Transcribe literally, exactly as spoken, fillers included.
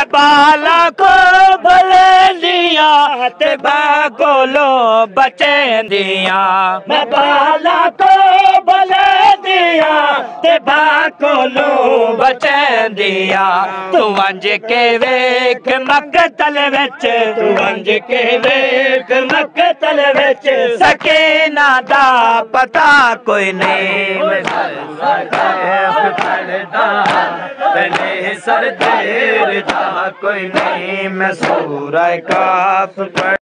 मैं बाला को भलेंदियां ते बागोलो बचेंदियां मैं बाला को भलेंदियां ते बागोलो बचेंदियां तू वंज के वेख मकतल विच तू वंज के वेख मकतल विच सकीना दा पता कोई नहीं सर देर दा कोई नहीं मैं सूरह काफ